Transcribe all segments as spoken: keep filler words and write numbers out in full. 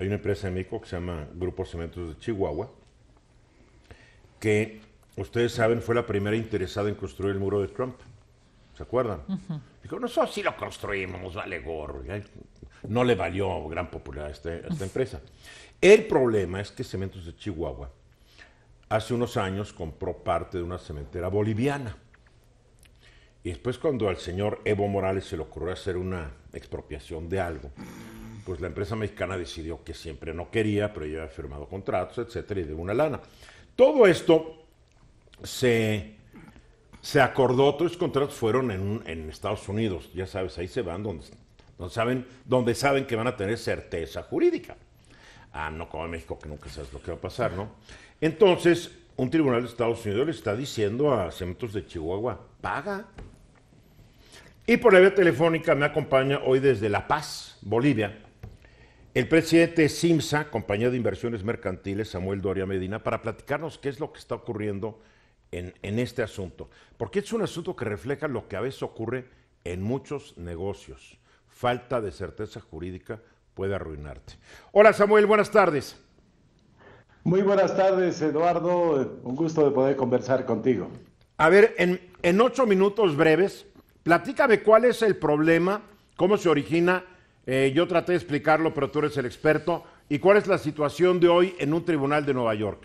hay una empresa en México que se llama Grupo Cementos de Chihuahua, que ustedes saben fue la primera interesada en construir el muro de Trump. ¿Se acuerdan? Uh-huh. Dijo, nosotros sí lo construimos, vale gorro. No le valió gran popularidad a, este, a esta empresa. El problema es que Cementos de Chihuahua hace unos años compró parte de una cementera boliviana. Y después cuando al señor Evo Morales se le ocurrió hacer una expropiación de algo, pues la empresa mexicana decidió que siempre no quería, pero ya había firmado contratos, etcétera, y de una lana. Todo esto se... Se acordó, todos los contratos fueron en, en Estados Unidos, ya sabes, ahí se van donde, donde, saben, donde saben que van a tener certeza jurídica. Ah, no como en México, que nunca sabes lo que va a pasar, ¿no? Entonces, un tribunal de Estados Unidos le está diciendo a Cementos de Chihuahua, paga. Y por la vía telefónica me acompaña hoy desde La Paz, Bolivia, el presidente CIMSA, Compañía de Inversiones Mercantiles, Samuel Doria Medina, para platicarnos qué es lo que está ocurriendo En, en este asunto, porque es un asunto que refleja lo que a veces ocurre en muchos negocios. Falta de certeza jurídica puede arruinarte. Hola Samuel, buenas tardes. Muy buenas tardes, Eduardo, un gusto de poder conversar contigo. A ver, en, en ocho minutos breves, platícame cuál es el problema, cómo se origina, eh, yo traté de explicarlo, pero tú eres el experto, y cuál es la situación de hoy en un tribunal de Nueva York.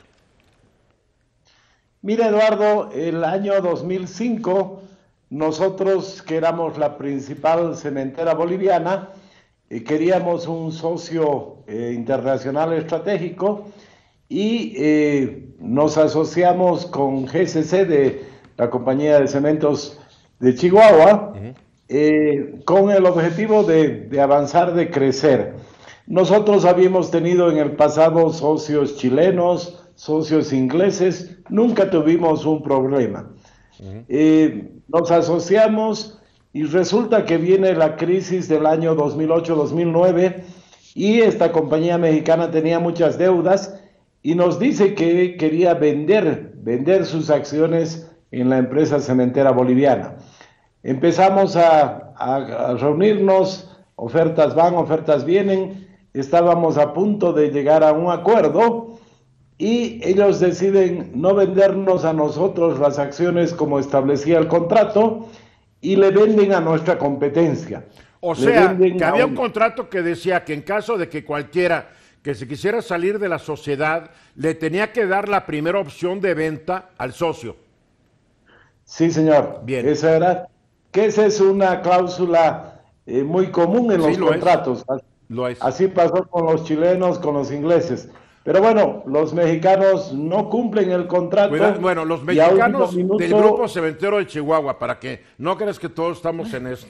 Mira, Eduardo, el año dos mil cinco, nosotros que éramos la principal cementera boliviana, eh, queríamos un socio eh, internacional estratégico y eh, nos asociamos con G C C, de la Compañía de Cementos de Chihuahua, uh-huh. eh, con el objetivo de, de avanzar, de crecer. Nosotros habíamos tenido en el pasado socios chilenos, socios ingleses, nunca tuvimos un problema. Uh-huh. Eh, nos asociamos y resulta que viene la crisis del año dos mil ocho dos mil nueve y esta compañía mexicana tenía muchas deudas y nos dice que quería vender, vender sus acciones en la empresa cementera boliviana. Empezamos a, a, a reunirnos, ofertas van, ofertas vienen, estábamos a punto de llegar a un acuerdo y ellos deciden no vendernos a nosotros las acciones como establecía el contrato y le venden a nuestra competencia. O sea, que había un contrato que decía que en caso de que cualquiera que se quisiera salir de la sociedad le tenía que dar la primera opción de venta al socio. Sí, señor. Bien. Esa era, que esa es una cláusula eh, muy común en los sí, lo contratos. Es. Lo es. Así pasó con los chilenos, con los ingleses. Pero bueno, los mexicanos no cumplen el contrato. Cuidado, bueno, los mexicanos minuto... del Grupo Cementero de Chihuahua, para que no creas que todos estamos en eso.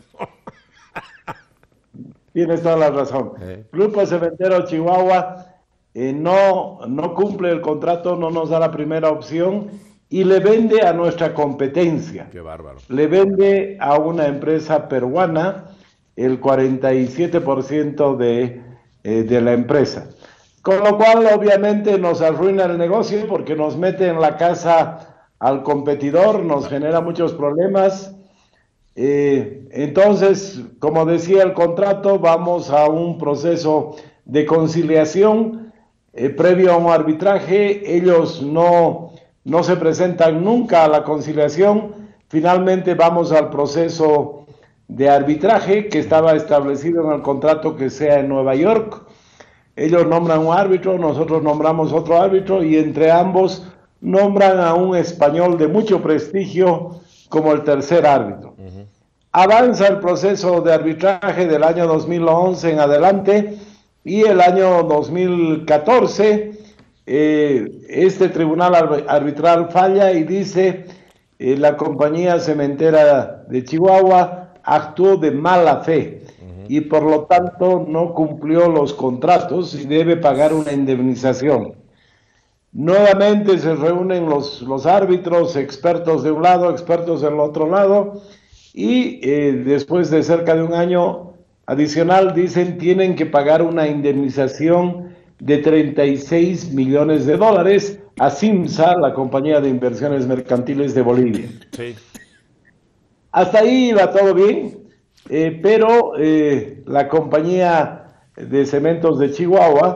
Tienes toda la razón. Eh. Grupo Cementero Chihuahua eh, no, no cumple el contrato, no nos da la primera opción y le vende a nuestra competencia. Qué bárbaro. Le vende a una empresa peruana el cuarenta y siete por ciento de, eh, de la empresa. Con lo cual, obviamente, nos arruina el negocio porque nos mete en la casa al competidor, nos genera muchos problemas. Eh, entonces, como decía el contrato, vamos a un proceso de conciliación eh, previo a un arbitraje. Ellos no, no se presentan nunca a la conciliación. Finalmente vamos al proceso de arbitraje que estaba establecido en el contrato, que sea en Nueva York. Ellos nombran un árbitro, nosotros nombramos otro árbitro y entre ambos nombran a un español de mucho prestigio como el tercer árbitro. Uh-huh. Avanza el proceso de arbitraje del año dos mil once en adelante y el año dos mil catorce eh, este tribunal arbitral falla y dice eh, la compañía cementera de Chihuahua actuó de mala fe y por lo tanto no cumplió los contratos y debe pagar una indemnización. Nuevamente se reúnen los, los árbitros, expertos de un lado, expertos del otro lado, y eh, después de cerca de un año adicional dicen tienen que pagar una indemnización de treinta y seis millones de dólares a CIMSA, la Compañía de Inversiones Mercantiles de Bolivia. Sí. Hasta ahí va todo bien. Eh, pero eh, la compañía de cementos de Chihuahua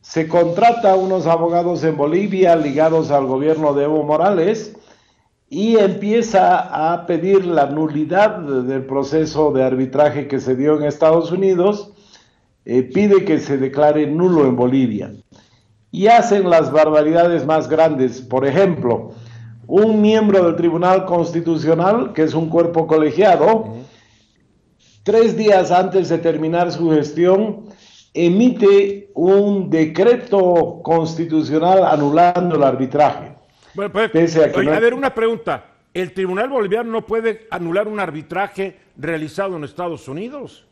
se contrata a unos abogados en Bolivia ligados al gobierno de Evo Morales y empieza a pedir la nulidad del proceso de arbitraje que se dio en Estados Unidos, eh, pide que se declare nulo en Bolivia. Y hacen las barbaridades más grandes. Por ejemplo, un miembro del Tribunal Constitucional, que es un cuerpo colegiado, uh-huh. tres días antes de terminar su gestión, emite un decreto constitucional anulando el arbitraje. Bueno, pues, pese a, que oye, no... a ver, una pregunta. ¿El Tribunal Boliviano no puede anular un arbitraje realizado en Estados Unidos?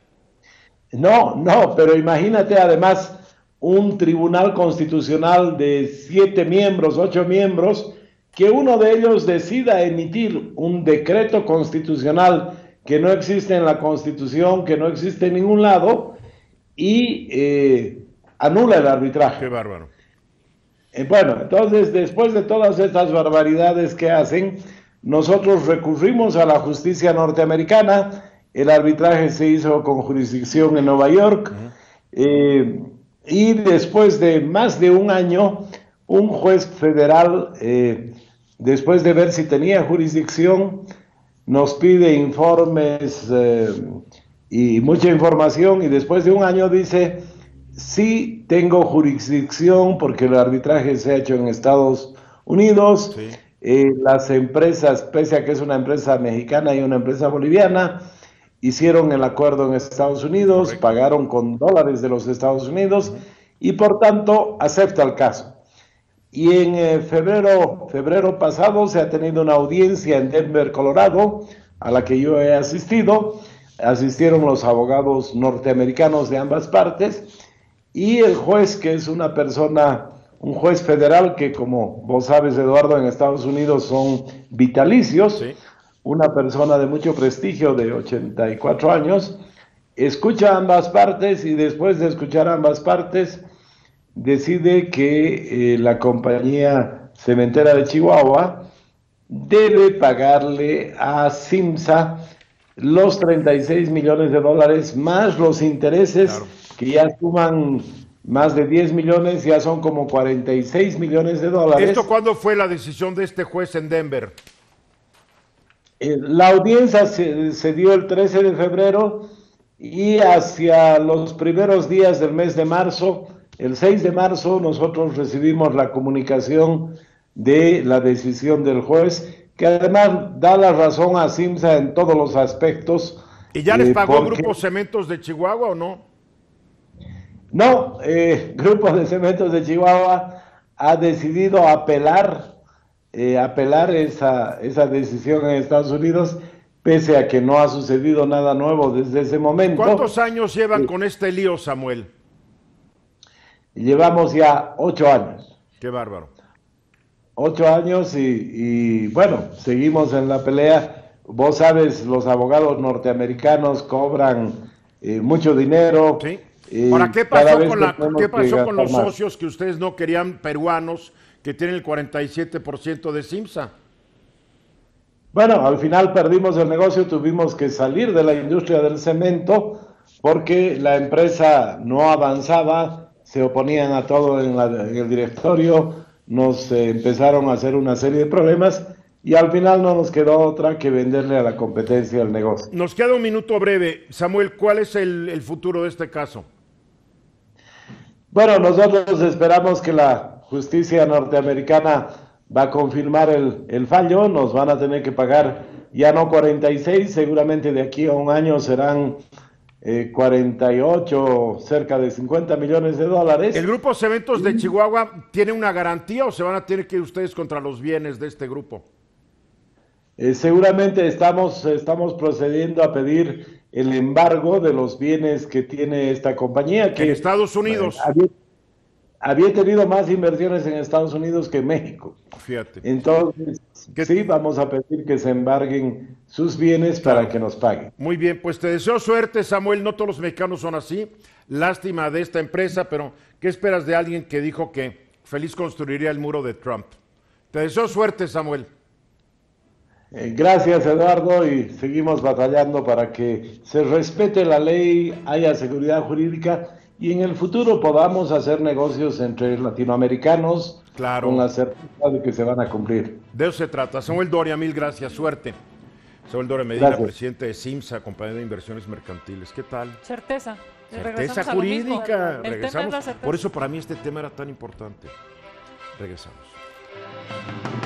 No, no, pero imagínate además un tribunal constitucional de siete miembros, ocho miembros, que uno de ellos decida emitir un decreto constitucional que no existe en la Constitución, que no existe en ningún lado, y eh, anula el arbitraje. Qué bárbaro. Eh, bueno, entonces, después de todas estas barbaridades que hacen, nosotros recurrimos a la justicia norteamericana. El arbitraje se hizo con jurisdicción en Nueva York, uh-huh. eh, y después de más de un año, un juez federal, eh, después de ver si tenía jurisdicción, nos pide informes eh, y mucha información, y después de un año dice, sí tengo jurisdicción porque el arbitraje se ha hecho en Estados Unidos, sí. eh, las empresas, pese a que es una empresa mexicana y una empresa boliviana, hicieron el acuerdo en Estados Unidos, correcto. Pagaron con dólares de los Estados Unidos, uh-huh. y por tanto acepta el caso. Y en eh, febrero, febrero pasado se ha tenido una audiencia en Denver, Colorado, a la que yo he asistido. Asistieron los abogados norteamericanos de ambas partes, y el juez, que es una persona, un juez federal que, como vos sabes, Eduardo, en Estados Unidos son vitalicios, sí. Una persona de mucho prestigio de ochenta y cuatro años, escucha ambas partes y después de escuchar ambas partes decide que eh, la compañía cementera de Chihuahua debe pagarle a CIMSA los treinta y seis millones de dólares más los intereses, claro. que ya suman más de diez millones, ya son como cuarenta y seis millones de dólares. ¿Esto cuándo fue la decisión de este juez en Denver? Eh, la audiencia se, se dio el trece de febrero y hacia los primeros días del mes de marzo, el seis de marzo, nosotros recibimos la comunicación de la decisión del juez, que además da la razón a CIMSA en todos los aspectos. ¿Y ya les pagó eh, porque... Grupo Cementos de Chihuahua o no? No, eh, Grupo de Cementos de Chihuahua ha decidido apelar, eh, apelar esa, esa decisión en Estados Unidos, pese a que no ha sucedido nada nuevo desde ese momento. ¿Cuántos años llevan eh, con este lío, Samuel? Llevamos ya ocho años. Qué bárbaro. Ocho años y, y bueno, seguimos en la pelea. Vos sabes, los abogados norteamericanos cobran eh, mucho dinero. Sí. Eh, Ahora, ¿qué pasó, con, la, ¿qué pasó con los más. socios que ustedes no querían, peruanos, que tienen el cuarenta y siete por ciento de CIMSA? Bueno, al final perdimos el negocio, tuvimos que salir de la industria del cemento porque la empresa no avanzaba, se oponían a todo en, la, en el directorio, nos eh, empezaron a hacer una serie de problemas y al final no nos quedó otra que venderle a la competencia el negocio. Nos queda un minuto breve. Samuel, ¿cuál es el, el futuro de este caso? Bueno, nosotros esperamos que la justicia norteamericana va a confirmar el, el fallo, nos van a tener que pagar ya no cuarenta y seis, seguramente de aquí a un año serán eh, cuarenta y ocho, cerca de cincuenta millones de dólares. ¿El Grupo Cementos de Chihuahua tiene una garantía o se van a tener que ir ustedes contra los bienes de este grupo? Eh, seguramente estamos, estamos procediendo a pedir el embargo de los bienes que tiene esta compañía. Que en Estados Unidos. Eh, había, había tenido más inversiones en Estados Unidos que en México. Fíjate. Entonces, ¿Qué? sí, vamos a pedir que se embarguen sus bienes claro. para que nos paguen. Muy bien, pues te deseo suerte, Samuel. No todos los mexicanos son así. Lástima de esta empresa, pero ¿qué esperas de alguien que dijo que feliz construiría el muro de Trump? Te deseo suerte, Samuel. Eh, gracias, Eduardo, y seguimos batallando para que se respete la ley, haya seguridad jurídica y en el futuro podamos hacer negocios entre latinoamericanos claro. con la certeza de que se van a cumplir. De eso se trata. Samuel Doria, mil gracias, suerte. Samuel Doria Medina, gracias. Presidente de Simsa, Compañía de Inversiones Mercantiles. ¿Qué tal? Certeza. Certeza jurídica. Regresamos. Por eso para mí este tema era tan importante. Regresamos.